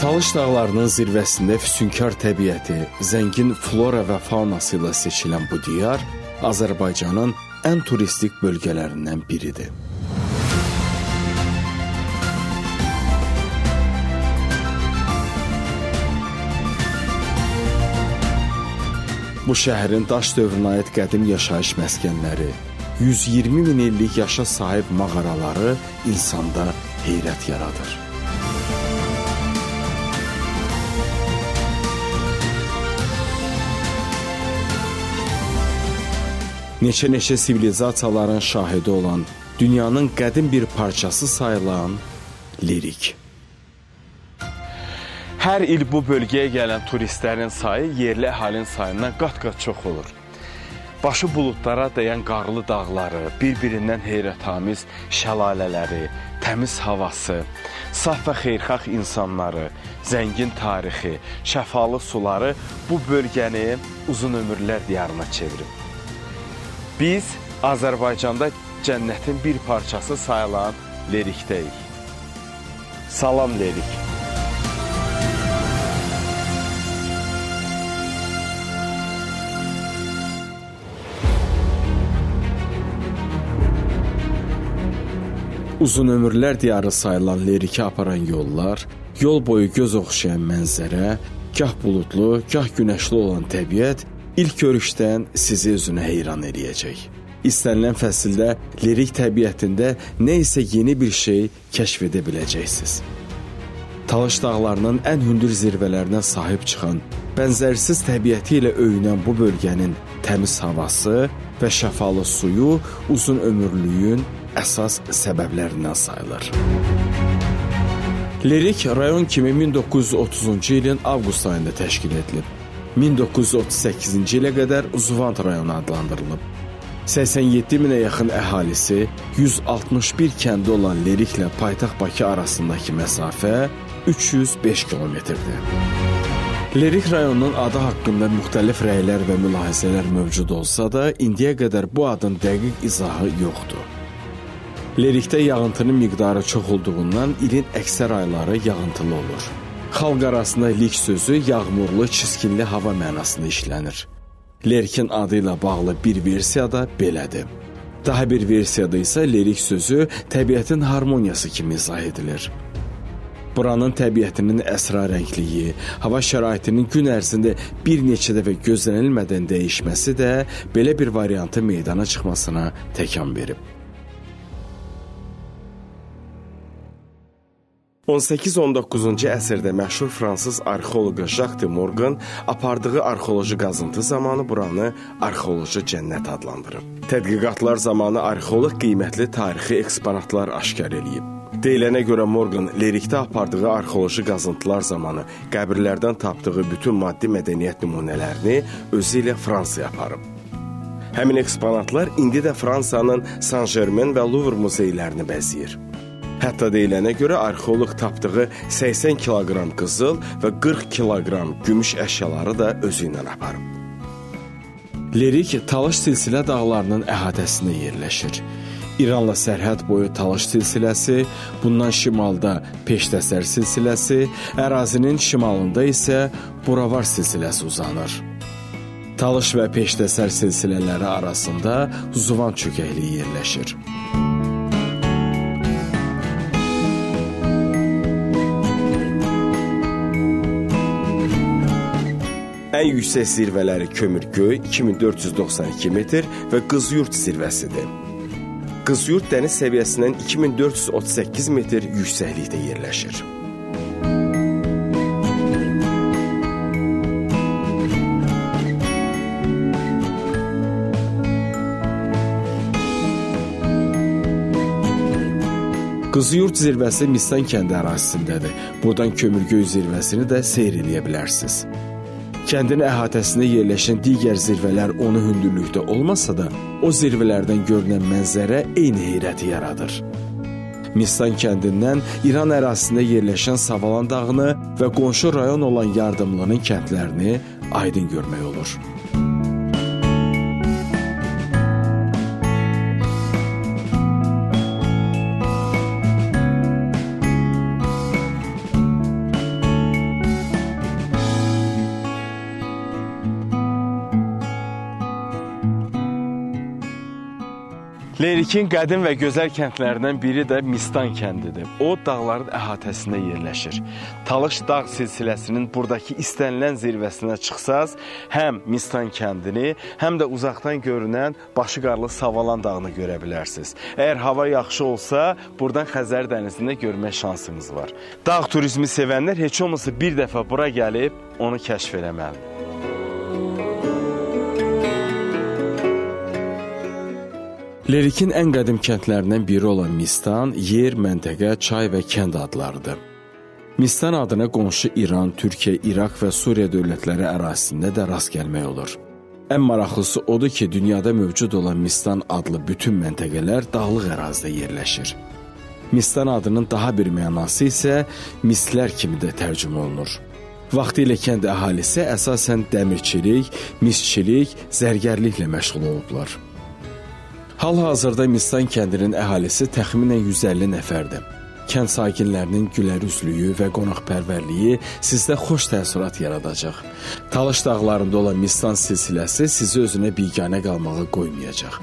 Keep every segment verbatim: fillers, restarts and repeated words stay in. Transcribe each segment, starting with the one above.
Talış dağlarının zirvəsində füsunkar təbiəti, zəngin flora və faunası ilə seçilən bu diyar Azərbaycanın ən turistik bölgələrindən biridir. Bu şəhərin daş dövrünə aid qədim yaşayış məskənləri, yüz iyirmi min illik yaşa sahib mağaraları insanda heyrət yaradır. Neçə-neçə sivilizasiyaların şahidi olan, dünyanın qədim bir parçası sayılan Lerik. Hər il bu bölgəyə gələn turistlərin sayı yerli əhalinin sayından qat-qat çox olur. Başı buludlara dəyən qarlı dağları, bir-birindən heyrətamiz şəlalələri, təmiz havası, saf və xeyirxah insanları, zəngin tarixi, şəfalı suları bu bölgəni uzun ömürlər diyarına çevirib. Biz Azərbaycanda cənnətin bir parçası sayılan Lerikdəyik. Salam Lerik. Uzun ömürlər diyarı sayılan Lerikə aparan yollar, yol boyu göz oxşayan mənzərə, gah buludlu, gah günəşli olan təbiət İlk görüşdən sizi özünə heyran eləyəcək. İstənilən fəsildə Lerik təbiətində nə isə yeni bir şey kəşf edə biləcəksiniz. Talış dağlarının ən hündür zirvələrinə sahib çıxan, bənzərsiz təbiəti ilə öyünən bu bölgənin təmiz havası və şəfalı suyu uzun ömürlüyün əsas səbəblərindən sayılır. Lerik rayon kimi min doqquz yüz otuzuncu ilin avqust ayında təşkil edilib. min doqquz yüz otuz səkkizinci ilə qədər Zuvant rayonu adlandırılıb. səksən yeddi minə yaxın əhalisi, yüz altmış bir kəndi olan Leriklə paytaxt Bakı arasındakı məsafə üç yüz beş kilometrdir. Lerik rayonunun adı haqqında müxtəlif rəylər və mülahizələr mövcud olsa da, indiyə qədər bu adın dəqiq izahı yoxdur. Lerikdə yağıntının miqdarı çox olduğundan ilin əksər ayları yağıntılı olur. Xalq arasında lik sözü yağmurlu, çiskinli hava mənasında işlənir. Lerikin adı ilə bağlı bir versiya da belədir. Daha bir versiyada isə Lerik sözü təbiətin harmoniyası kimi izah edilir. Buranın təbiətinin əsrarəngliyi, hava şəraitinin gün ərzində bir neçə dəfə gözlənilmədən dəyişməsi də belə bir variantı meydana çıxmasına təkan verib. on səkkiz on doqquzuncu əsrdə məşhur fransız arxeoloq Jacques de Morgan apardığı arxeoloji qazıntı zamanı buranı arxeoloji cənnət adlandırıb. Tədqiqatlar zamanı arxeoloq qiymətli tarixi eksponatlar aşkar eləyib. Deyilənə görə Morgan Lerikdə apardığı arxeoloji qazıntılar zamanı qəbirlərdən tapdığı bütün maddi mədəniyyət nümunələrini özü ilə Fransaya aparıb. Həmin eksponatlar indi də Fransanın Saint-Germain və Louvre muzeylərini bəzəyir. Hətta deyilənə görə arxeoloq tapdığı səksən kiloqram qızıl və qırx kiloqram gümüş əşyaları da özü ilə aparıb. Lerik Talış silsilə dağlarının əhatəsində yerləşir. İranla sərhəd boyu Talış silsiləsi, bundan şimalda Peştəsər silsiləsi, ərazinin şimalında isə Buravar silsiləsi uzanır. Talış və Peştəsər silsilələri arasında Zuvant çökəkliyi yerləşir. Ən yüksək zirvələri Kömürgöy iki min dörd yüz doxsan iki metr və Qızyurt zirvəsidir. Qızyurt dəniz səviyyəsindən iki min dörd yüz otuz səkkiz metr yüksəklikdə yerləşir. Qızyurt zirvəsi Mistan kəndi ərazisindədir. Buradan Kömürgöy zirvəsini də seyr eləyə bilərsiniz. Kəndin əhatəsində yerləşən digər zirvələr onu hündürlükdə olmasa da, o zirvələrdən görünən mənzərə eyni heyrəti yaradır. Mistan kəndindən İran ərazisində yerləşən Savalan dağını və qonşu rayon olan Yardımlının kəndlərini aydın görmək olur. Lerikin qədim və gözəl kəndlərindən biri də Mistan kəndidir. O, dağların əhatəsində yerləşir. Talış dağ silsiləsinin buradakı istənilən zirvəsinə çıxsaz, həm Mistan kəndini, həm də uzaqdan görünən başı qarlı Savalan dağını görə bilərsiniz. Əgər hava yaxşı olsa, buradan Xəzər dənizində görmək şansınız var. Dağ turizmi sevənlər heç olmasa bir dəfə bura gəlib onu kəşf eləməlidir. Lerikin ən qədim kəndlərindən biri olan Mistan, yer, məntəqə, çay və kənd adlarıdır. Mistan adına qonşu İran, Türkiyə, İraq və Suriya dövlətləri ərazisində də rast gəlmək olur. Ən maraqlısı odur ki, dünyada mövcud olan Mistan adlı bütün məntəqələr dağlıq ərazidə yerləşir. Mistan adının daha bir mənası isə mislər kimi də tərcümə olunur. Vaxtilə kənd əhalisi əsasən dəmirçilik, misçilik, zərgərliklə məşğul olublar. Hal-hazırda Mistan kəndinin əhalisi təxminən yüz əlli nəfərdir. Kənd sakinlərinin gülərüzlüyü və qonaqpərvərliyi sizdə xoş təəssürat yaradacaq. Talış dağlarında olan Mistan silsiləsi sizi özünə biganə qalmağa qoymayacaq.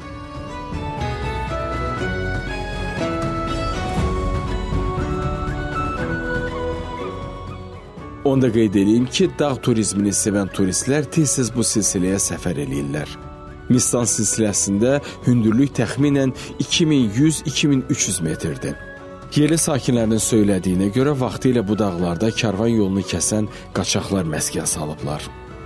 Onda qeyd edeyim ki, dağ turizmini sevən turistlər tez-tez bu silsiləyə səfər eləyirlər. Mistan silsiləsində hündürlük təxminən iki min yüz - iki min üç yüz metrdir. Yerli sakinlərinin söylədiyinə görə vaxtilə bu dağlarda karvan yolunu kəsən qaçaqlar məskən salıblar.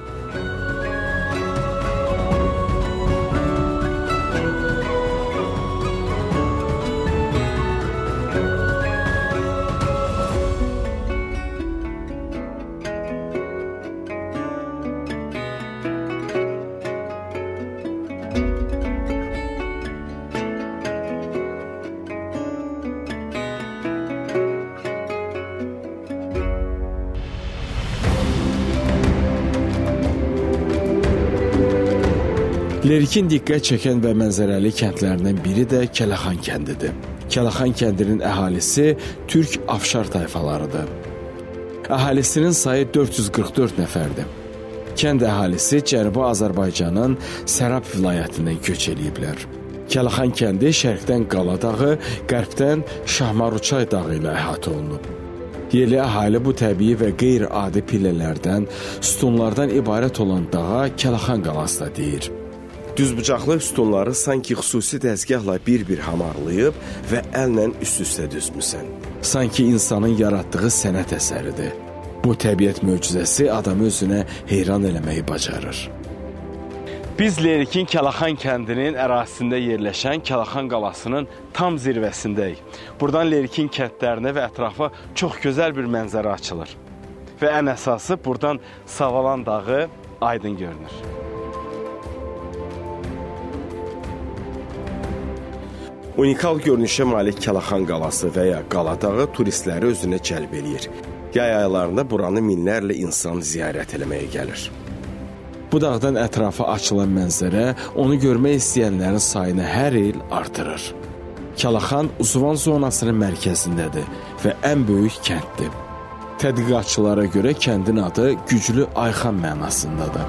Lerikin diqqət çəkən və mənzərəli kəndlərindən biri də Kəlaxan kəndidir. Kəlaxan kəndinin əhalisi türk afşar tayfalarıdır. Əhalisinin sayı dörd yüz qırx dörd nəfərdir. Kənd əhalisi Cənubi Azərbaycanın Sərab vilayətindən köç eləyiblər. Kəlaxan kəndi şərqdən Qala dağı, qərbdən Şahmaruçay dağı ilə əhatə olunub. Yerli əhali bu təbii və qeyri-adi pillələrdən, sütunlardan ibarət olan dağa Kəlaxan qalası da deyir. Düzbucaqlı sütunları sanki xüsusi dəzgahla bir-bir hamarlayıb və əllə üst-üstə düzmüsən. Sanki insanın yaratdığı sənət əsəridir. Bu təbiət möcüzəsi adamı özünə heyran eləməyi bacarır. Biz Lerikin Kəlaxan kəndinin ərazisində yerləşən Kəlaxan qalasının tam zirvəsindəyik. Buradan Lerikin kəndlərinə və ətrafa çox gözəl bir mənzərə açılır. Və ən əsası buradan Savalan dağı aydın görünür. Unikal görünüşə malik Kəlaxan qalası və ya Qala dağı turistləri özünə cəlb eləyir. Yay aylarında buranı minlərlə insan ziyarət eləməyə gəlir. Bu dağdan ətrafa açılan mənzərə onu görmək istəyənlərin sayını hər il artırır. Kəlaxan Uzuvan zonasının mərkəzindədir və ən böyük kənddir. Tədqiqatçılara görə kəndin adı güclü Ayxan mənasındadır.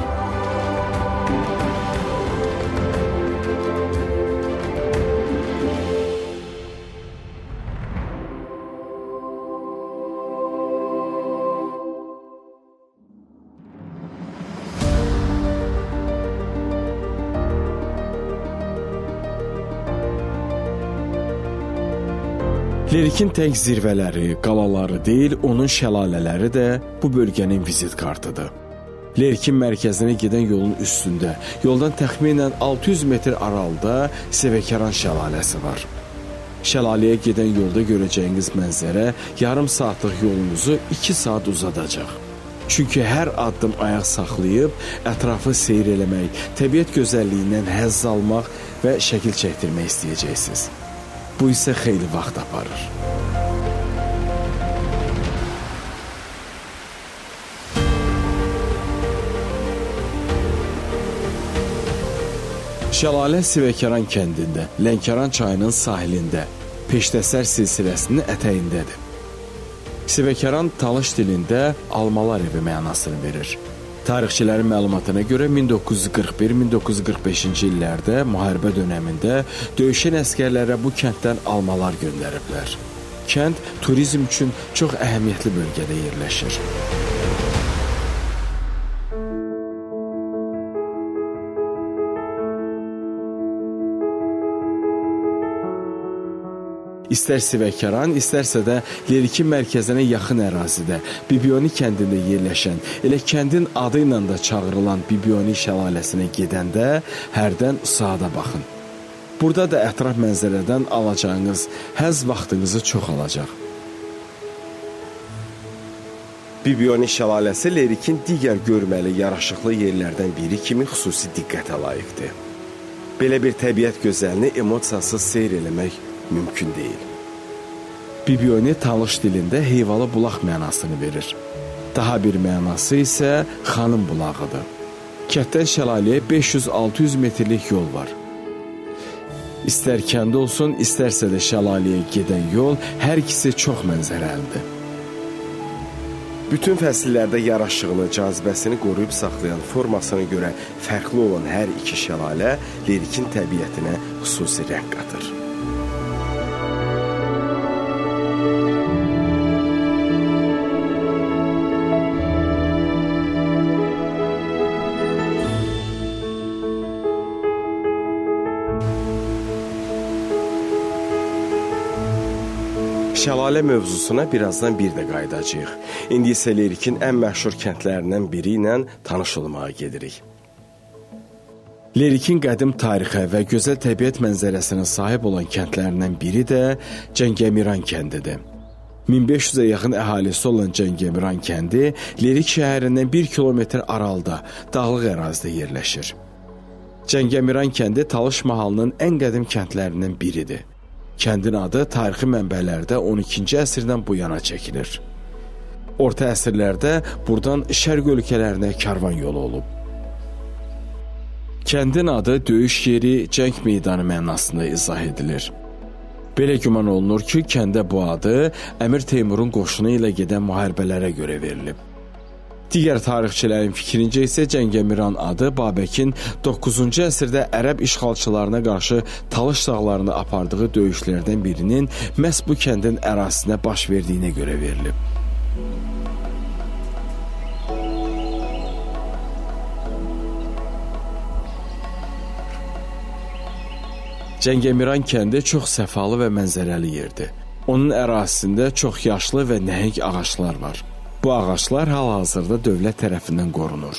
Lerikin tək zirvələri, qalaları deyil, onun şəlalələri də bu bölgənin vizit kartıdır. Lerikin mərkəzinə gedən yolun üstündə, yoldan təxminən altı yüz metr aralıda Sevekaran şəlaləsi var. Şəlaləyə gedən yolda görəcəyiniz mənzərə yarım saatlıq yolunuzu iki saat uzadacaq. Çünki hər addım ayaq saxlayıb, ətrafı seyr eləmək, təbiət gözəlliyindən həzz almaq və şəkil çəkdirmək istəyəcəksiniz. Bu isə xeyli vaxt aparır. Şəlalə Sevekaran kəndində, Lənkəran çayının sahilində, Peştəsər silsiləsinin ətəyindədir. Sevekaran Talış dilində almalar evi mənasını verir. Tarixçilərin məlumatına görə min doqquz yüz qırx bir min doqquz yüz qırx beşinci illərdə müharibə dönəmində döyüşən əsgərlərə bu kənddən almalar göndəriblər. Kənd turizm üçün çox əhəmiyyətli bölgədə yerləşir. İstər Sivəkaran, istərsə də Lerikin mərkəzinə yaxın ərazidə Bibioni kəndində yerləşən, elə kəndin adı ilə də çağırılan Bibioni şəlaləsinə gedəndə hərdən saata baxın. Burada da ətraf mənzərədən alacağınız həzz vaxtınızı çox alacaq. Bibioni şəlaləsi Lerikin digər görməli, yaraşıqlı yerlərdən biri kimi xüsusi diqqətə layiqdir. Belə bir təbiət gözəlini emosiyasız seyr eləmək mümkün deyil. Bibioni talış dilində heyvalı bulaq mənasını verir. Daha bir mənası isə xanım bulağıdır. Kənddən şəlaləyə beş yüz altı yüz metrlik yol var. İstər kənd olsun, istərsə də şəlaləyə gedən yol hər ikisi çox mənzərəlidir. Bütün fəsillərdə yaraşığını, cazibəsini qoruyub saxlayan, formasına görə fərqli olan hər iki şəlalə Lerikin təbiətinə xüsusi rəng qatır. Şəlalə mövzusuna birazdan bir də qayıdacağıq. İndi isə Lerikin ən məşhur kəndlərindən biri ilə tanış olmağa gedirik. Lerikin qədim tarixə və gözəl təbiət mənzərəsinə sahib olan kəndlərindən biri də Cəngəmiran kəndidir. min beş yüzə yaxın əhalisi olan Cəngəmiran kəndi Lerik şəhərindən bir kilometr aralıda, dağlıq ərazidə yerləşir. Cəngəmiran kəndi Talış mahalının ən qədim kəndlərindən biridir. Kəndin adı tarixi mənbələrdə on ikinci əsrdən bu yana çəkilir. Orta əsrlərdə buradan şərq ölkələrinə karvan yolu olub. Kəndin adı döyüş yeri, cəng meydanı mənasında izah edilir. Belə güman olunur ki, kəndə bu adı Əmir Teymurun qoşunu ilə gedən müharibələrə görə verilib. Digər tarixçilərin fikrincə isə Cəngəmiran adı Babəkin doqquzuncu əsrdə ərəb işğalçılarına qarşı Talış dağlarında apardığı döyüşlərdən birinin məhz bu kəndin ərazisinə baş verdiyinə görə verilib. Cəngəmiran kəndi çox səfalı və mənzərəli yerdir. Onun ərazisində çox yaşlı və nəhəng ağaclar var. Bu ağaclar hal-hazırda dövlət tərəfindən qorunur.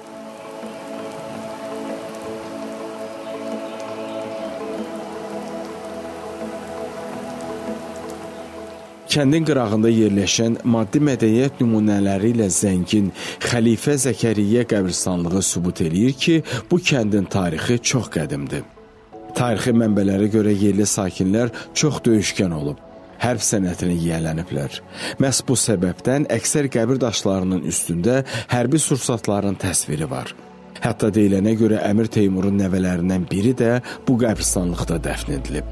Kəndin qırağında yerləşən maddi mədəniyyət nümunələri ilə zəngin Xəlifə Zəkəriyyə qəbirstanlığı sübut eləyir ki, bu kəndin tarixi çox qədimdir. Tarixi mənbələrə görə yerli sakinlər çox döyüşkən olub. Hərb sənətini yiyələniblər. Məhz bu səbəbdən əksər qəbir daşlarının üstündə hərbi sursatların təsviri var. Hətta deyilənə görə Əmir Teymurun nəvələrindən biri də bu qəbirstanlıqda dəfn edilib.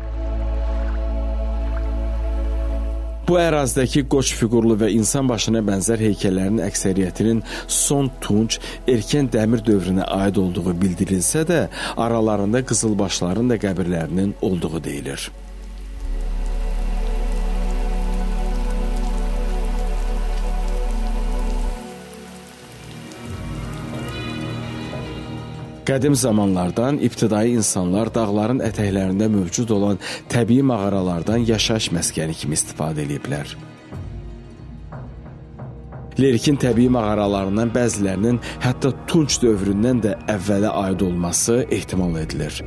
Bu ərazidəki qoç fiqurlu və insan başına bənzər heykəllərin əksəriyyətinin son tunc, erkən dəmir dövrünə aid olduğu bildirilsə də, aralarında qızılbaşların da qəbirlərinin olduğu deyilir. Qədim zamanlardan ibtidai insanlar dağların ətəklərində mövcud olan təbii mağaralardan yaşayış məskəni kimi istifadə ediblər. Lerikin təbii mağaralarından bəzilərinin hətta Tunç dövründən də əvvələ aid olması ehtimal edilir.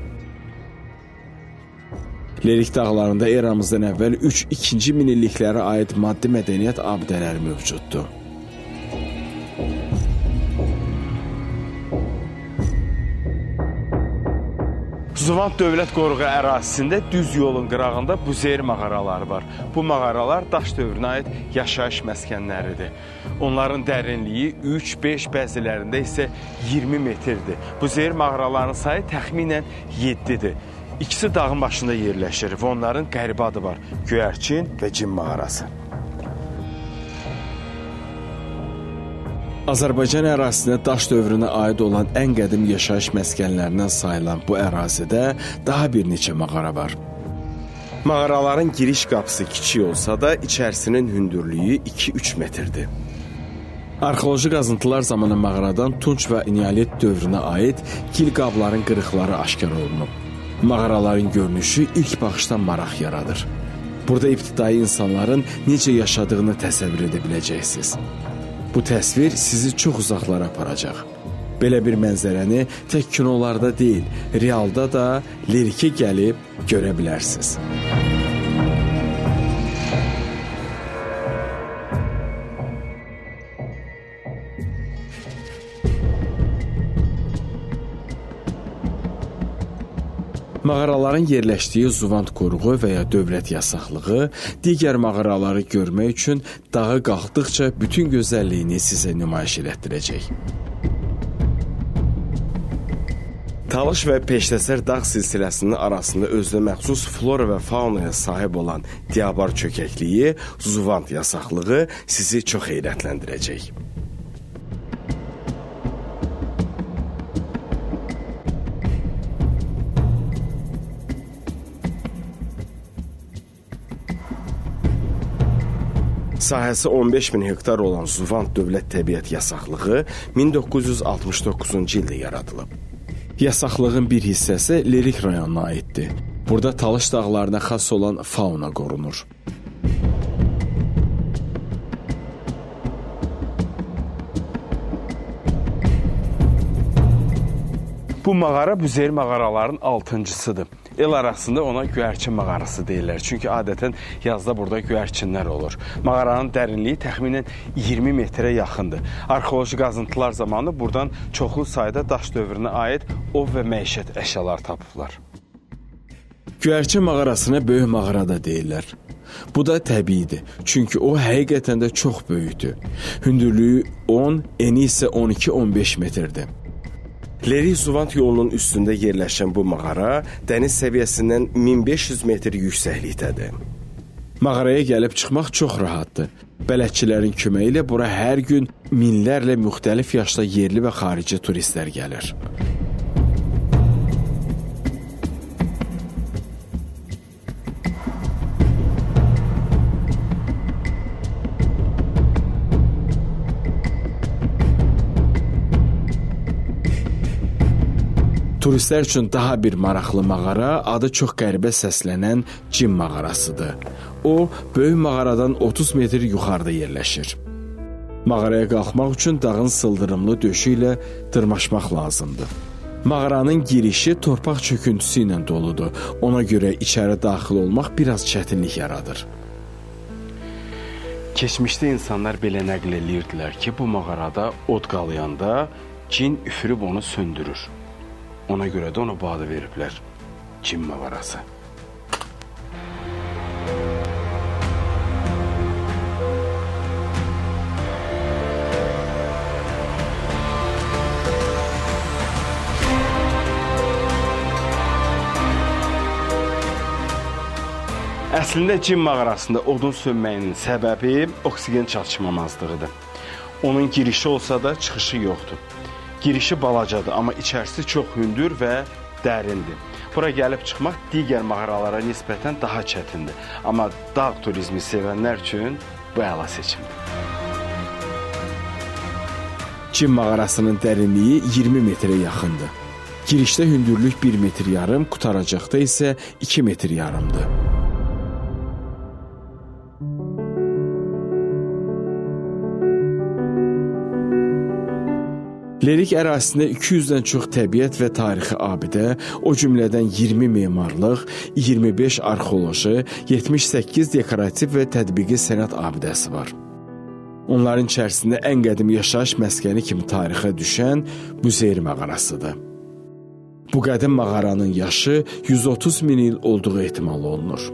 Lerik dağlarında eramızdan əvvəl üç ikinci minilliklərə aid maddi mədəniyyət abidələri mövcuddur. Zuvant dövlət qoruğu ərazisində düz yolun qırağında Buzeyr mağaraları var. Bu mağaralar daş dövrünə aid yaşayış məskənləridir. Onların dərinliyi üç beş, bəzilərində isə iyirmi metrdir. Buzeyr mağaralarının sayı təxminən yeddidir. İkisi dağın başında yerləşir və onların qəribə adı var: Göyərçin və Cin mağarası. Azərbaycan ərazisində daş dövrünə aid olan ən qədim yaşayış məskənlərindən sayılan bu ərazidə daha bir neçə mağara var. Mağaraların giriş qapısı kiçik olsa da, içərisinin hündürlüyü iki üç metrdir. Arxeoloji qazıntılar zamanı mağaradan Tunç və Neolit dövrünə aid gil qabların qırıqları aşkar olunub. Mağaraların görünüşü ilk baxışdan maraq yaradır. Burada ibtidai insanların necə yaşadığını təsəvvür edə biləcəksiniz. Bu təsvir sizi çox uzaqlara aparacaq. Belə bir mənzərəni tək kinolarda deyil, realda da lirikə gəlib görə bilərsiniz. Mağaraların yerləşdiyi Zuvant qoruğu və ya dövlət yasaqlığı digər mağaraları görmək üçün dağa qalxdıqca bütün gözəlliyini sizə nümayiş etdirəcək. Talış və Peştəsər dağ silsiləsinin arasında özünə məxsus flora və faunaya sahib olan Diabar çökəkliyi, Zuvant yasaqlığı sizi çox heyrətləndirəcək. Sahəsi on beş min hektar olan Zuvant Dövlət Təbiət Yasaqlığı min doqquz yüz altmış doqquzuncu ildə yaradılıb. Yasaqlığın bir hissəsi Lerik rayonuna aiddir. Burada Talış dağlarına xas olan fauna qorunur. Bu mağara Büzeyir mağaraların altıncısıdır. El arasında ona göyərçin mağarası deyirlər. Çünki adətən yazda burada göyərçinlər olur. Mağaranın dərinliyi təxminən iyirmi metrə yaxındır. Arxeoloji qazıntılar zamanı buradan çoxlu sayda daş dövrünə aid ov və məişət əşyalar tapıblar. Göyərçin mağarasına böyük mağara da deyirlər. Bu da təbiidir. Çünki o həqiqətən də çox böyükdür. Hündürlüyü on, eni isə on iki on beş metrdir. Lerik-Zuvant yolunun üstündə yerləşən bu mağara dəniz səviyyəsindən min beş yüz metr yüksəklikdədir. Mağaraya gəlib çıxmaq çox rahatdır. Bələdçilərin köməyi ilə bura hər gün minlərlə müxtəlif yaşda yerli və xarici turistlər gəlir. Turistlər üçün daha bir maraqlı mağara adı çox qəribə səslənən Cin mağarasıdır. O, böyük mağaradan otuz metr yuxarıda yerləşir. Mağaraya qalxmaq üçün dağın sıldırımlı döşü ilə dırmaşmaq lazımdır. Mağaranın girişi torpaq çöküntüsü ilə doludur. Ona görə içəri daxil olmaq biraz çətinlik yaradır. Keçmişdə insanlar belə nəql edirdilər ki, bu mağarada od qalayanda cin üfürüb onu söndürür. Ona görə də ona bu adı veriblər, Cin mağarası. Əslində Cin mağarasında odun sönməyinin səbəbi oksigen çatışmamazlığıdır. Onun girişi olsa da çıxışı yoxdur. Girişi balacadır, amma içərisi çox hündür və dərindir. Bura gəlib çıxmaq digər mağaralara nisbətən daha çətindir. Amma dağ turizmi sevənlər üçün bu əla seçimdir. Cin mağarasının dərinliyi iyirmi metrə yaxındır. Girişdə hündürlük bir metr yarım, qutaracaqda isə iki metr yarımdır. Lerik ərazisində iki yüzdən çox təbiət və tarixi abidə, o cümlədən iyirmi memarlıq, iyirmi beş arxeoloji, yetmiş səkkiz dekorativ və tətbiqi sənət abidəsi var. Onların içərisində ən qədim yaşayış məskəni kimi tarixə düşən Büzeyir mağarasıdır. Bu qədim mağaranın yaşı yüz otuz min il olduğu ehtimal olunur.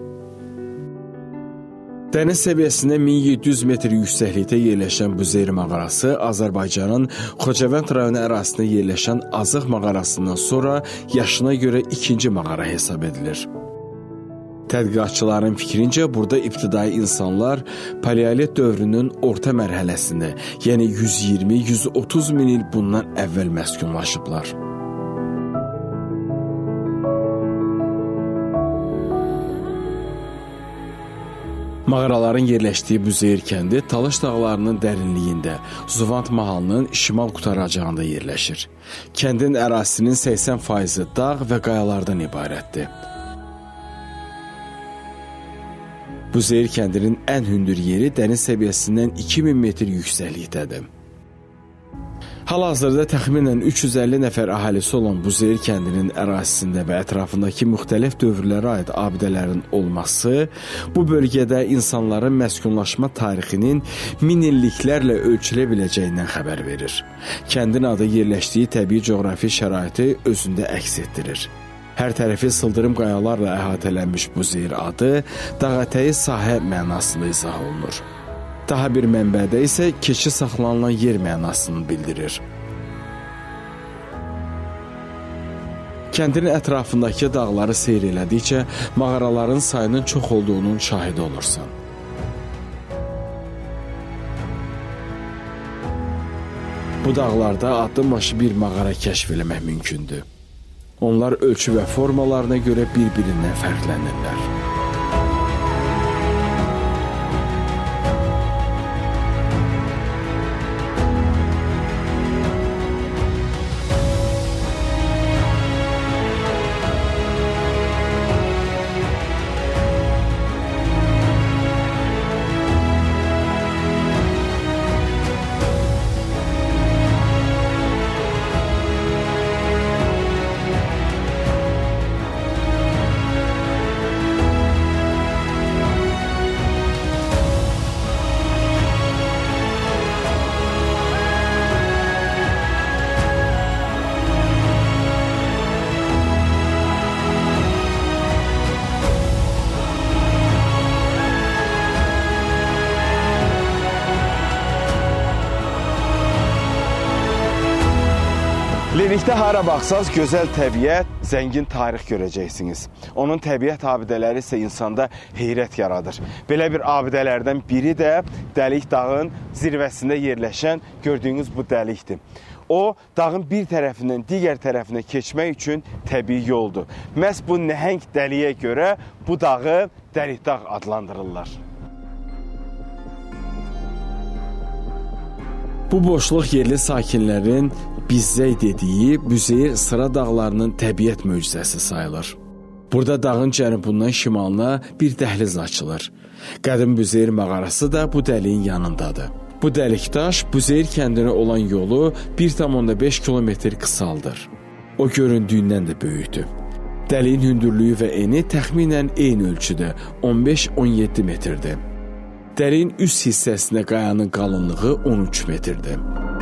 Dəniz səviyyəsində min yeddi yüz metr yüksəklikdə yerləşən Büzeyir mağarası Azərbaycanın Xocavənd rayonu ərazisində yerləşən Azıq mağarasından sonra yaşına görə ikinci mağara hesab edilir. Tədqiqatçıların fikrincə, burada ibtidai insanlar paleolit dövrünün orta mərhələsində, yəni yüz iyirmi yüz otuz min il bundan əvvəl məskunlaşıblar. Mağaraların yerləşdiyi Buzeyir kəndi Talış dağlarının dərinliyində, Zuvant mahalının şimal qutaracağında yerləşir. Kəndin ərazisinin səksən faizi dağ və qayalardan ibarətdir. Buzeyir kəndinin ən hündür yeri dəniz səviyyəsindən iki min metr yüksəklikdədir. Hal-hazırda təxminən üç yüz əlli nəfər əhalisi olan Buzeyir kəndinin ərazisində və ətrafındakı müxtəlif dövrlərə aid abidələrin olması bu bölgədə insanların məskunlaşma tarixinin min illiklərlə ölçülə biləcəyindən xəbər verir. Kəndin adı yerləşdiyi təbii coğrafi şəraiti özündə əks etdirir. Hər tərəfi sıldırım qayalarla əhatələnmiş Buzeyir adı dağətəyi sahə mənasında izah olunur. Daha bir mənbədə isə keçi saxlanılan yer mənasını bildirir. Kəndin ətrafındakı dağları seyr elədikcə mağaraların sayının çox olduğunun şahidi olursan. Bu dağlarda addımbaşı bir mağara kəşf eləmək mümkündür. Onlar ölçü və formalarına görə bir-birindən fərqlənirlər. Lerikdə hara baxsaz gözəl təbiət, zəngin tarix görəcəksiniz. Onun təbiət abidələri isə insanda heyrət yaradır. Belə bir abidələrdən biri də Dəlik dağın zirvəsində yerləşən gördüyünüz bu dəlikdir. O, dağın bir tərəfindən digər tərəfinə keçmək üçün təbii yoldur. Məhz bu nəhəng dəliyə görə bu dağı Dəlik dağ adlandırırlar. Bu boşluq yerli sakinlərin Bizzey dediyi Buzeyir sıra dağlarının təbiət möcüzəsi sayılır. Burada dağın cənubundan şimalına bir dəhliz açılır. Qədim Buzeyir mağarası da bu dəliyin yanındadır. Bu dəlikdaş Buzeyir kəndinə olan yolu bir tam onda beş kilometr qısaldır. O göründüyündən də böyükdür. Dəliyin hündürlüyü və eni təxminən eyni ölçüdə on beş on yeddi metrdir. Dəliyin üst hissəsində qayanın qalınlığı on üç metrdir.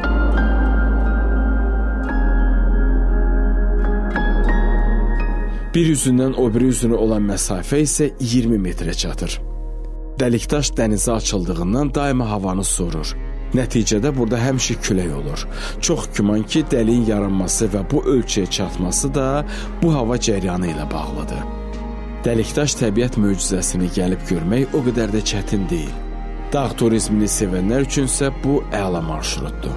Bir üzündən o biri üzünə olan məsafə isə iyirmi metrə çatır. Dəlikdaş dənizə açıldığından daima havanı sorur. Nəticədə burada həmişə külək olur. Çox güman ki, dəliyin yaranması və bu ölçüyə çatması da bu hava cəryanı ilə bağlıdır. Dəlikdaş təbiət möcüzəsini gəlib görmək o qədər də çətin deyil. Dağ turizmini sevənlər üçünsə bu əla marşrutdur.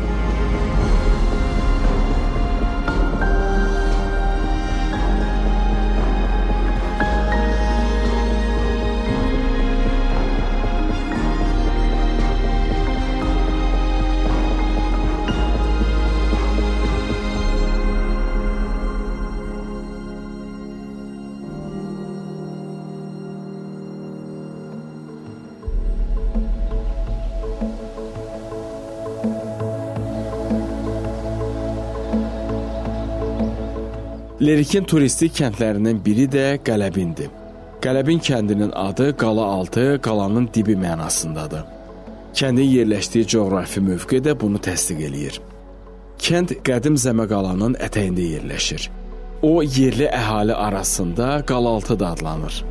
Lerikin turistik kəndlərindən biri də Qələbindir. Qələbin kəndinin adı qala altı, qalanın dibi mənasındadır. Kəndin yerləşdiyi coğrafi mövqe də bunu təsdiq eləyir. Kənd qədim Zəməqalanın ətəyində yerləşir. O, yerli əhali arasında qalaltı da adlanır.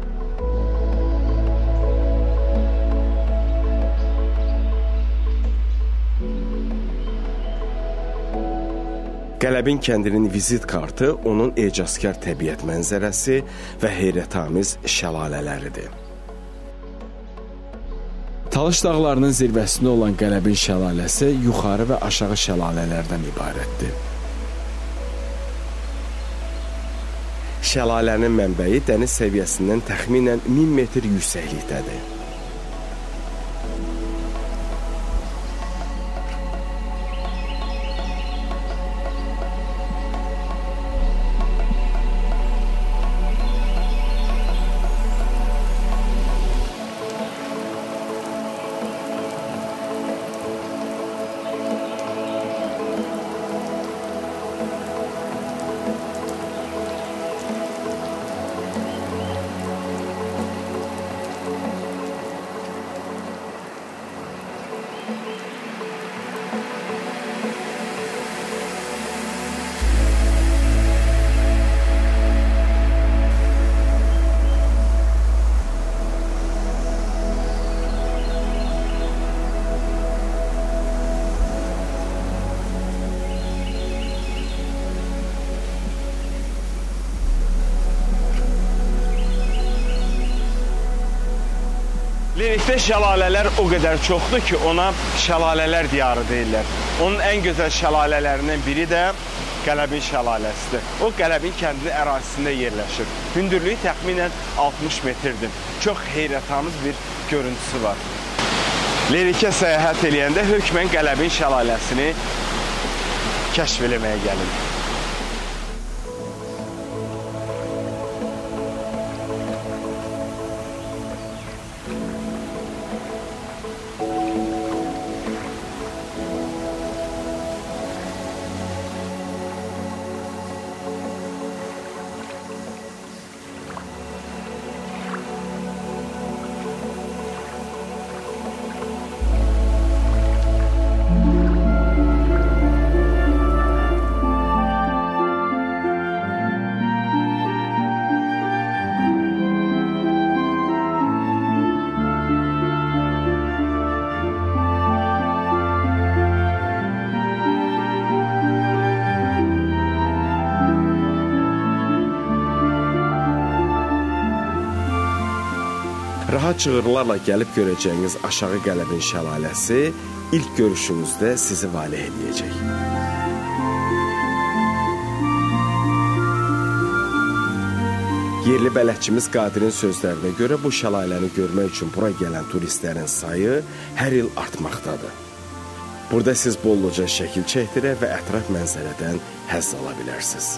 Qələbin kəndinin vizit kartı onun ecazkar təbiət mənzərəsi və heyrətamiz şəlalələridir. Talış dağlarının zirvəsində olan Qələbin şəlaləsi yuxarı və aşağı şəlalələrdən ibarətdir. Şəlalənin mənbəyi dəniz səviyyəsindən təxminən min metr yüksəklikdədir. Lerikdə şəlalələr o qədər çoxdur ki, ona şəlalələr diyarı deyirlər. Onun ən gözəl şəlalələrindən biri də Qələbin şəlaləsidir. O, Qələbin kəndinin ərazisində yerləşir. Hündürlüyü təxminən altmış metrdir. Çox heyrətamiz bir görüntüsü var. Lerikə səyahət eləyəndə hökmən Qələbin şəlaləsini kəşf eləməyə gəlin. Rahat çığırlarla gəlib görəcəyiniz aşağı Qələbin şəlaləsi ilk görüşünüzdə sizi valeh edəcək. Yerli bələdçimiz Qadir'in sözlərinə görə bu şəlaləni görmək üçün bura gələn turistlərin sayı hər il artmaqdadır. Burada siz bolluca şəkil çəkdirə və ətraf mənzərədən həzz ala bilərsiniz.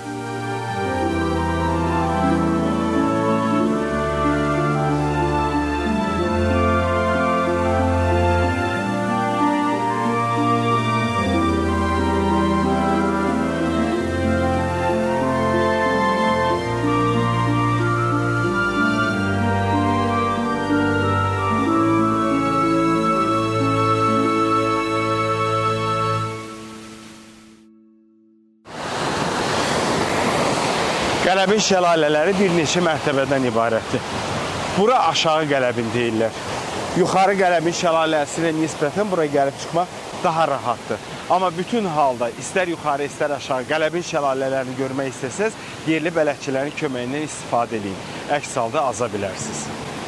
Qələbin şəlalələri bir neçə mərtəbədən ibarətdir. Bura aşağı Qələbin deyirlər. Yuxarı Qələbin şəlaləsinə nisbətən bura gəlib çıxmaq daha rahatdır. Amma bütün halda istər yuxarı, istər aşağı Qələbin şəlalələrini görmək istəsəz, yerli bələdçilərin köməyindən istifadə edin. Əks halda aza bilərsiniz.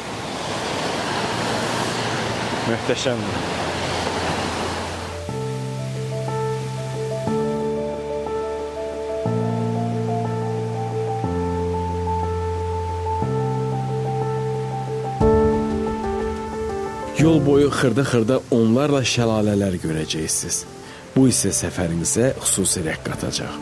Möhtəşəmdir. Yol boyu xırda-xırda onlarla şəlalələr görəcəksiniz. Bu isə səfərinizə xüsusi rəqq qatacaq.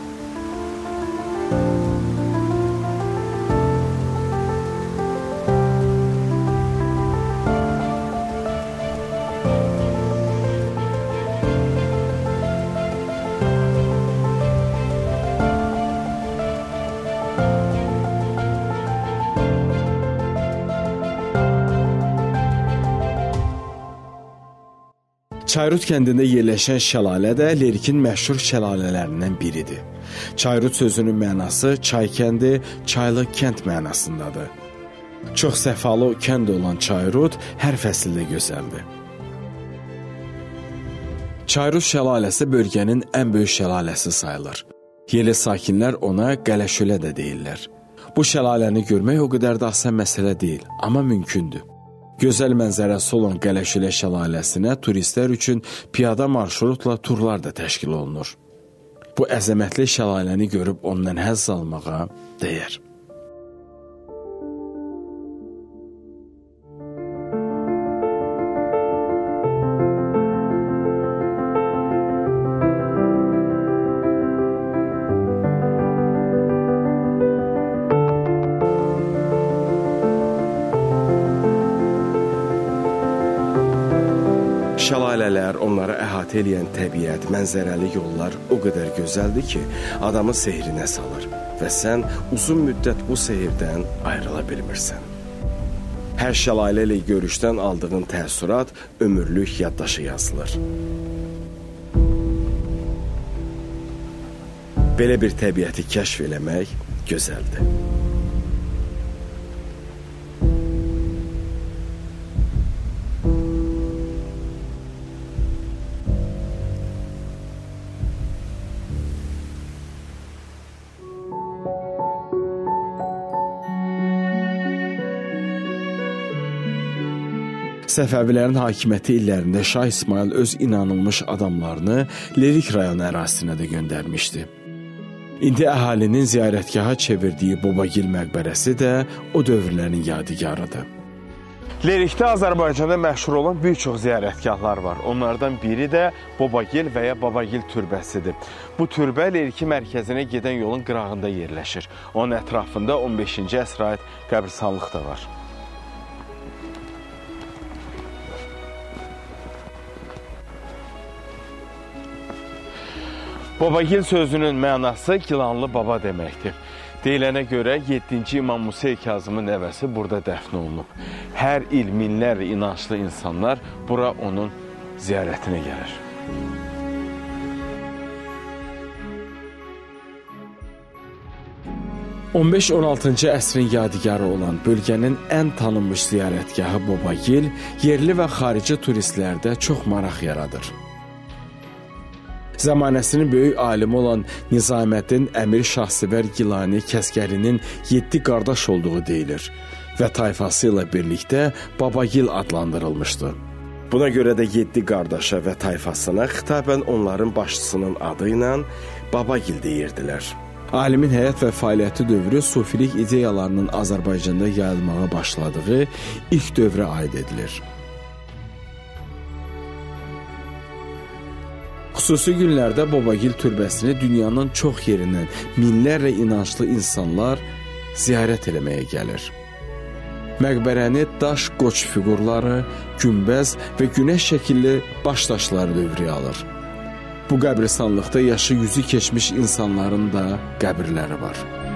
Çayrut kəndində yerləşən şəlalə də Lerikin məşhur şəlalələrindən biridir. Çayrut sözünün mənası çay kəndi, çaylı kənd mənasındadır. Çox səfalı kənd olan Çayrut hər fəsildə gözəldir. Çayrut şəlaləsi bölgənin ən böyük şəlaləsi sayılır. Yerli sakinlər ona Qələşölə də deyirlər. Bu şəlaləni görmək o qədər də asan məsələ deyil, amma mümkündür. Gözəl mənzərəsi olan Qələşölə şəlaləsinə turistlər üçün piyada marşrutla turlar da təşkil olunur. Bu əzəmətli şəlaləni görüb ondan həzz almağa dəyər. Şəlalələr, onları əhatə edən təbiət, mənzərəli yollar o qədər gözəldir ki, adamı sehrinə salır və sən uzun müddət bu sehirdən ayrıla bilmirsən. Hər şəlalə ilə görüşdən aldığın təəssürat ömürlük yaddaşı yazılır. Belə bir təbiəti kəşf eləmək gözəldir. Səfəvilərin hakimiyyəti illərində Şah İsmayıl öz inanılmış adamlarını Lerik rayon ərazisinə də göndərmişdi. İndi əhalinin ziyarətgaha çevirdiyi Bobagil məqbərəsi də o dövrlərin yadigarıdır. Lerikdə Azərbaycanda məşhur olan bir çox ziyarətgahlar var. Onlardan biri də Bobagil və ya Babagil türbəsidir. Bu türbə Leriki mərkəzinə gedən yolun qırağında yerləşir. Onun ətrafında on beşinci əsrə aid qəbirstanlıq da var. Bobagil sözünün mənası Gilanlı baba deməkdir. Deyilənə görə yeddinci İmam Musa Kazımın nəvəsi burada dəfn olunub. Hər il minlərlə inançlı insanlar bura onun ziyarətinə gəlir. on beş on altıncı əsrin yadigarı olan bölgənin ən tanınmış ziyarətgahı Bobagil yerli və xarici turistlərdə çox maraq yaradır. Zamanəsinin böyük alimi olan Nizaməddin Əmir Şahsevər Gilani Kəskərinin yeddi qardaş olduğu deyilir və tayfası ilə birlikdə Babagil adlandırılmışdı. Buna görə də yeddi qardaşa və tayfasına xitabən onların başçısının adı ilə Babagil deyirdilər. Alimin həyat və fəaliyyəti dövrü sufilik ideyalarının Azərbaycanda yayılmağa başladığı ilk dövrə aid edilir. Xüsusi günlərdə Bobagil türbəsini dünyanın çox yerindən minlərlə inanclı insanlar ziyarət eləməyə gəlir. Məqbərəni daş qoç fiqurları, günbəz və günəş şəkilli baş daşları dövrəyə alır. Bu qəbristanlıqda yaşı yüzü keçmiş insanların da qəbirləri var.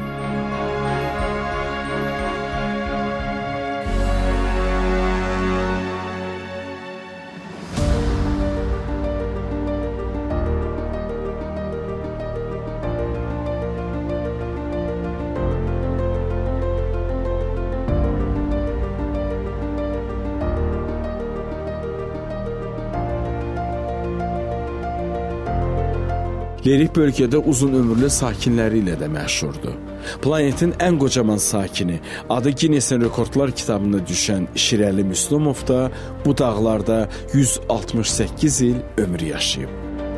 Lerik bölgədə uzun ömürlü sakinləri ilə də məşhurdur. Planetin ən qocaman sakini, adı Ginnesin rekordlar kitabına düşən Şirəli Müslümov da bu dağlarda yüz altmış səkkiz il ömür yaşayıb.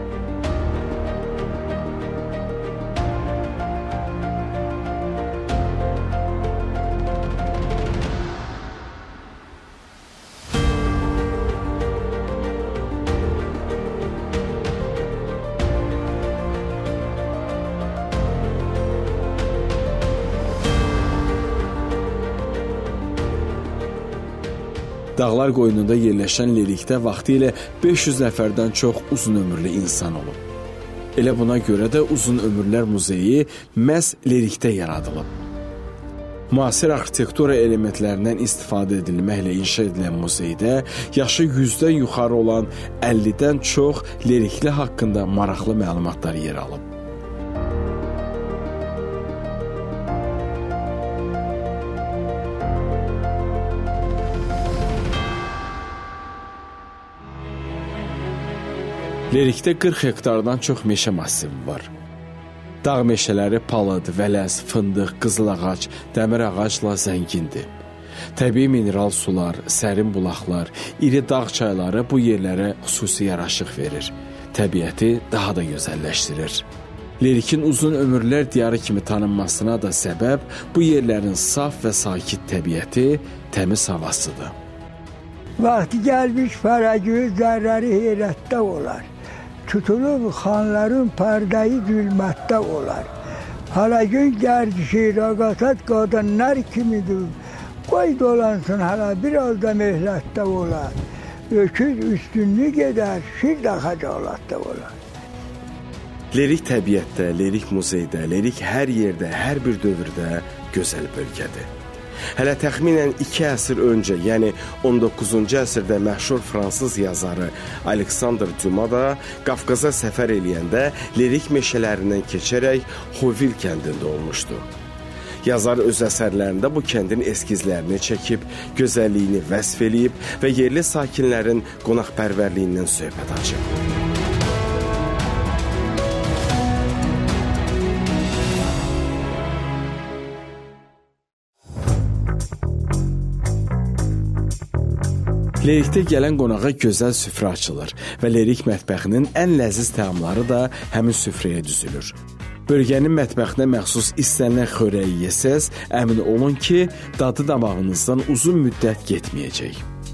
Dağlar qoynunda yerləşən Lerikdə vaxtilə beş yüz nəfərdən çox uzun ömürlü insan olub. Elə buna görə də Uzun Ömürlər Muzeyi məhz Lerikdə yaradılıb. Müasir arxitektura elementlərindən istifadə edilməklə inşa edilən muzeydə yaşı yüzdən yuxarı olan əllidən çox Lerikli haqqında maraqlı məlumatlar yer alıb. Lerikdə qırx hektardan çox meşə massivi var. Dağ meşələri palıd, vələs, fındıq, qızıl ağac, dəmir ağacla zəngindir. Təbii mineral sular, sərin bulaqlar, iri dağ çayları bu yerlərə xüsusi yaraşıq verir. Təbiəti daha da gözəlləşdirir. Lirikin uzun ömürlər diyarı kimi tanınmasına da səbəb bu yerlərin saf və sakit təbiəti, təmiz havasıdır. Vaxtı gəlmiş Fərəgül zərləri heyrətdə olar. Tutulub xanların pərdəyi zülmətdə olar. Fərəgül gərdişi rəqasət qadınlar kimidir. Qoy dolansın hələ biraz da mehlətdə olar. Öküz üstünlük edər, şir də xəcalatda olar. Lirik təbiətdə, lirik muzeydə, lirik hər yerdə, hər bir dövrdə gözəl bölgədir. Hələ təxminən iki əsr öncə, yəni on doqquzuncu əsrdə məşhur fransız yazarı Aleksandr Dumas da Qafqaza səfər eləyəndə lirik meşələrindən keçərək Hovil kəndində olmuşdu. Yazar öz əsərlərində bu kəndin eskizlərini çəkib, gözəlliyini vəsf eləyib və yerli sakinlərin qonaqpərvərliyindən söhbət açıb. Lirikdə gələn qonağa gözəl süfrə açılır və lirik mətbəxinin ən ləziz təamları da həmin süfrəyə düzülür. Bölgənin mətbəxinə məxsus istənilən xörəyi yesəz, əmin olun ki, dadı damağınızdan uzun müddət getməyəcək.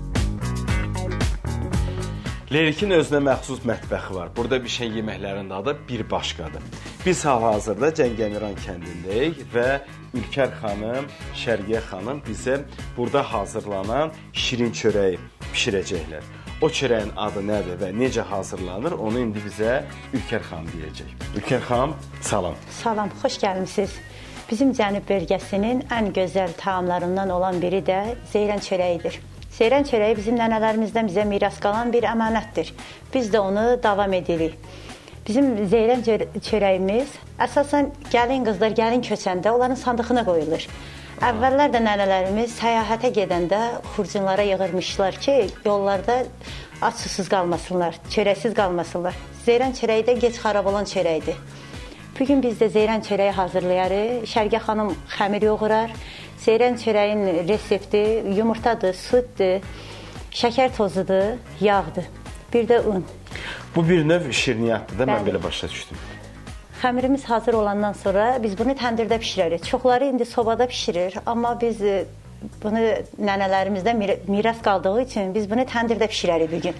Lirikin özünə məxsus mətbəxi var. Burada bişən yeməklərin dadı bir başqadır. Biz hal-hazırda Cəngəmiran kəndindəyik və Ülkər xanım, Şərqiyə xanım bizə burada hazırlanan şirin çörəyi pişirəcəklər. O çörəyin adı nədir və necə hazırlanır, onu indi bizə Ülkər xanım deyəcək. Ülkər xanım, salam. Salam, xoş gəlmisiniz. Bizim Cənub bölgəsinin ən gözəl taamlarından olan biri də Zeyrən çörəyidir. Zeyrən çörəyi bizim nənələrimizdən bizə miras qalan bir əmanətdir. Biz də onu davam edirik. Bizim Zeyrən çörəyimiz əsasən gəlin qızlar gəlin köçəndə onların sandığına qoyulur. Əvvəllər də nənələrimiz səyahətə gedəndə xurcunlara yığırmışlar ki, yollarda açsız qalmasınlar, çörəksiz qalmasınlar. Zeyrən çörəyi də gec xarab olan çörəkdir. Bugün biz də Zeyrən çörəyi hazırlayarıq. Şərqiyə xanım xəmir yoğurar. Zeyrən çörəyin resepti yumurtadır, süddir, şəkər tozudur, yağdır, bir də un. Bu bir növ şirniyyatdır da, mən belə başa düşdüm. Xəmirimiz hazır olandan sonra biz bunu təndirdə pişiririk. Çoxları indi sobada pişirir, amma biz bunu nənələrimizdən miras qaldığı üçün biz bunu təndirdə pişiririk bugün.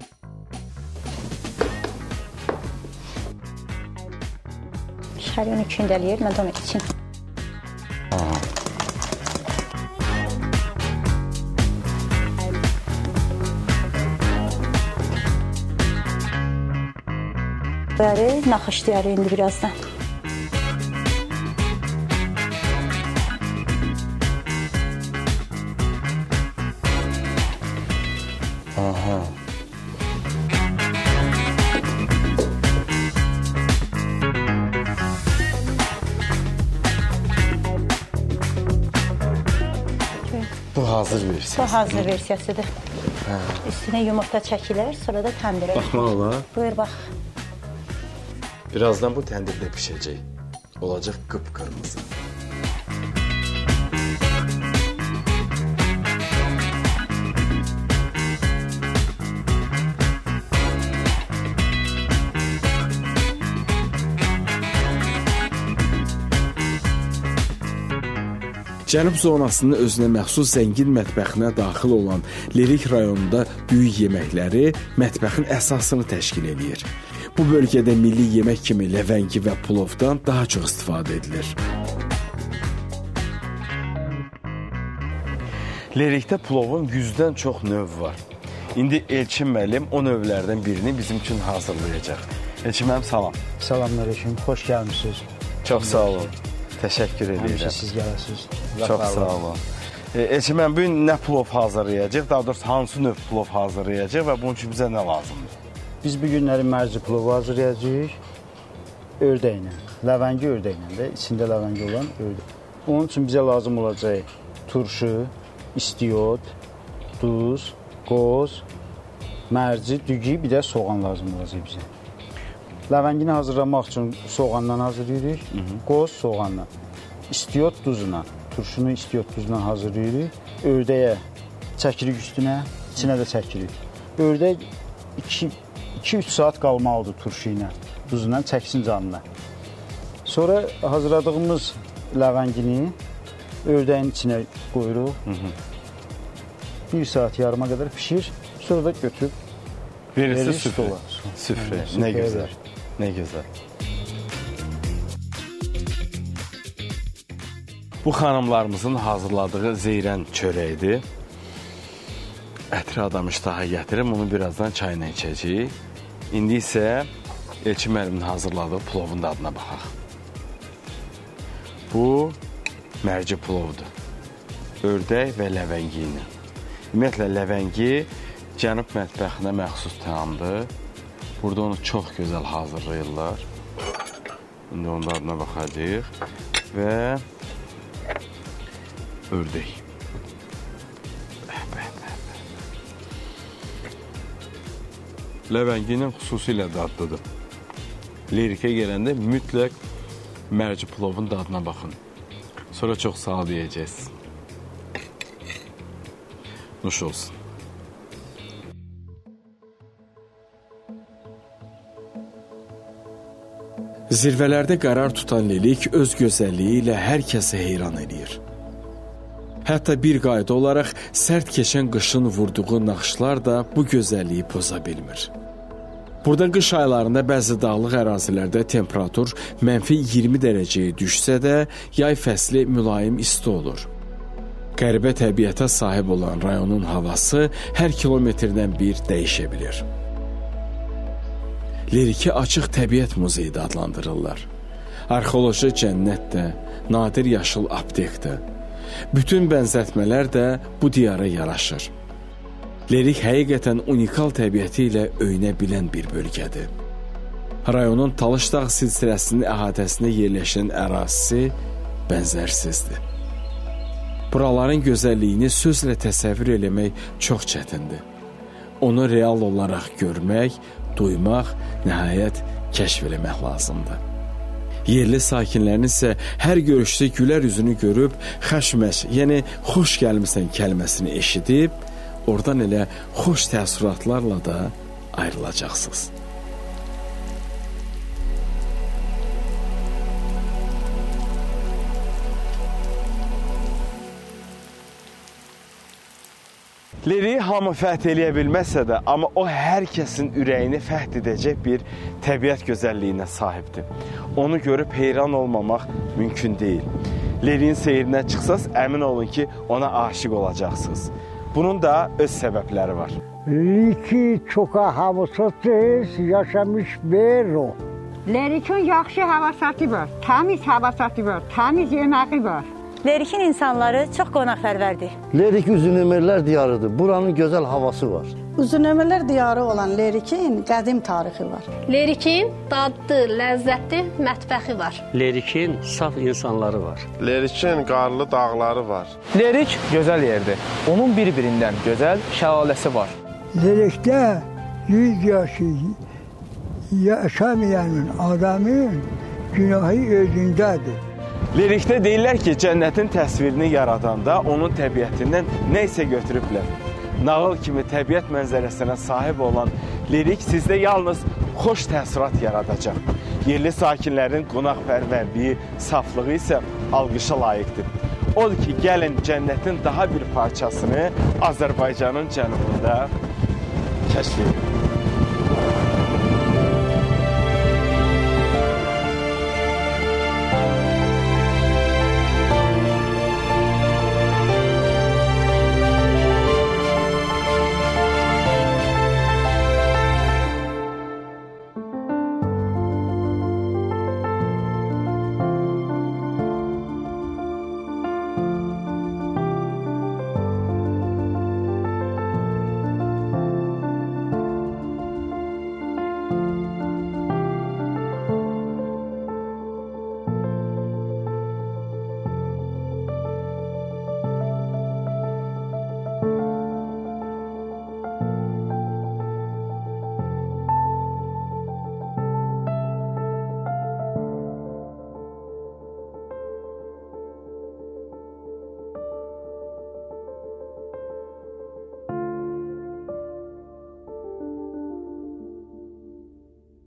Şərini kündələyir, mən də onu için. Bunları naxışlayarıq indi birazdan. Aha. Bu hazır versiyası. Bu hazır versiyasıdır. Üstünə yumurta çəkilər, sonra da təndirə. Baxmaq olar. Buyur, bax. Birazdan bu təndirdə pişəcək. Olacaq qıpqırmızı. Cənub zonasının özünə məxsus zəngin mətbəxinə daxil olan Lirik rayonunda böyük yeməkləri mətbəxin əsasını təşkil edir. Bu bölgədə milli yemək kimi ləvəngi və pulovdan daha çox istifadə edilir. Lirikdə pulovun yüzdən çox növ var. İndi Elçin müəllim o növlərdən birini bizim üçün hazırlayacaq. Elçin müəllim, salam. Salamünaleyküm, xoş gəlmişsiniz. Çox sağ olun. Təşəkkür edirəm. Həmişə siz gələsiniz. Çox sağ olun. Elçin müəllim, bugün nə plov hazırlayacaq? Daha doğrusu hansı növ plov hazırlayacaq və bunun üçün bizə nə lazımdır? Biz bu günləri mərci plovu hazırlayacağıq. Ördəklə, ləvəngi ördəklə də, içində ləvəngi olan ördək. Onun üçün bizə lazım olacaq turşu, istiyot, duz, qoz, mərci, düyü, bir də soğan lazım olacaq bizə. Ləvəngini hazırlamaq üçün soğandan hazırlayırıq. Qoz soğanla, istiyot duzla, turşunu istiyot duzla hazırlayırıq. Ördəyə çəkirik üstünə, içinə də çəkirik. Ördək iki üç saat qalmalıdır turşu ilə, duzla çəksin canına. Sonra hazırladığımız ləvəngini ördəyin içinə qoyuruq. Bir saat yarıma qədər pişir, sonra da götürüb verirsi süfrə. Süfrə, nə gözəl, nə gözəl. Bu xanımlarımızın hazırladığı zeyrən çörəyidir. Ətri adam iştaha gətirir, bunu birazdan çayla içəcəyik. İndi isə Elçin müəllimin hazırladığı plovun dadına baxaq. Bu mərci plovdur. Ördək və ləvəngi ilə. Ümumiyyətlə, ləvəngi Cənub mətbəxinə məxsus təamdır. Burada onu çox gözəl hazırlayırlar. İndi onun dadına baxacaq. Və ördək. Ləvənginin xüsusilə dadlıdır. Lirikə gələndə mütləq mərci plovun dadına baxın. Sonra çox sağ deyəcəksiniz. Nuş olsun. Zirvələrdə qərar tutan Lerik öz gözəlliyi ilə hər kəsi heyran edir. Hətta bir qayda olaraq sərt keçən qışın vurduğu naxışlar da bu gözəlliyi poza bilmir. Burada qış aylarında bəzi dağlıq ərazilərdə temperatur mənfi iyirmi dərəcəyə düşsə də, yay fəsli mülayim isti olur. Qəribə təbiətə sahib olan rayonun havası hər kilometrdən bir dəyişə bilir. Liriki açıq təbiət muzeyi də adlandırırlar. Arxeoloji cənnət də, nadir yaşıl aptek də. Bütün bənzətmələr də bu diyara yaraşır. Lerik həqiqətən unikal təbiəti ilə öyünə bilən bir bölgədir. Rayonun Talış dağ silsiləsinin əhatəsində yerləşən ərazisi bənzərsizdir. Buraların gözəlliyini sözlə təsəvvür eləmək çox çətindir. Onu real olaraq görmək, duymaq, nəhayət kəşf eləmək lazımdır. Yerli sakinlərin isə hər görüşdə gülər üzünü görüb, xəşməş, yəni xoş gəlmisən kəlməsini eşidib, oradan elə xoş təəssüratlarla da ayrılacaqsınız. Liriyi hamı fəth eləyə bilməsə də, amma o hər kəsin ürəyini fəth edəcək bir təbiət gözəlliyinə sahibdir. Onu görüb heyran olmamaq mümkün deyil. Liriyin seyrinə çıxsaz, əmin olun ki, ona aşiq olacaqsınız. Bunun da öz səbəbləri var. Liriki çoxa havasatız yaşamış bir o. Lirikin yaxşı havasatı var, təmiz havasatı var, təmiz yeməği var. Lerikin insanları çox qonaqpərvərdir. Lerik Uzunömürlər diyarıdır. Buranın gözəl havası var. Uzunömürlər diyarı olan Lerikin qədim tarixi var. Lerikin dadlı, ləzzətli mətbəxi var. Lerikin saf insanları var. Lerikin qarlı dağları var. Lerik gözəl yerdir. Onun bir-birindən gözəl şəlaləsi var. Lerikdə yüz yaşı yaşamayan adamın günahı özündədir. Lirikdə deyirlər ki, cənnətin təsvirini yaradanda onun təbiətindən nə isə götürüblər. Nağıl kimi təbiət mənzərəsinə sahib olan lirik sizdə yalnız xoş təəssürat yaradacaq. Yerli sakinlərin qonaqpərvərliyi, saflığı isə alqışa layiqdir. Odur ki, gəlin cənnətin daha bir parçasını Azərbaycanın cənubunda kəşf edin.